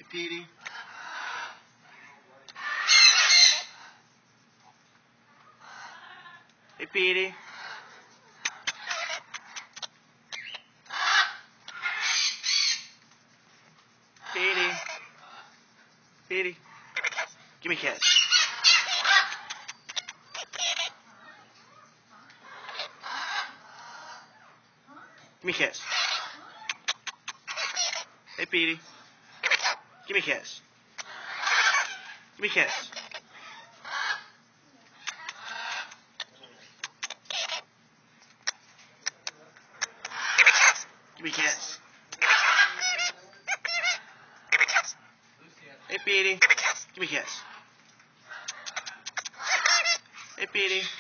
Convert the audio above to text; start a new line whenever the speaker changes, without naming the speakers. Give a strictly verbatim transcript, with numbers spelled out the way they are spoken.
Petey. Hey, Petey. Petey. Petey. Give me a kiss. Give me a kiss. Hey, Petey. Give me a kiss. Give me a kiss. Give me a kiss. Hey, Petey. Give me a kiss. Hey, Petey.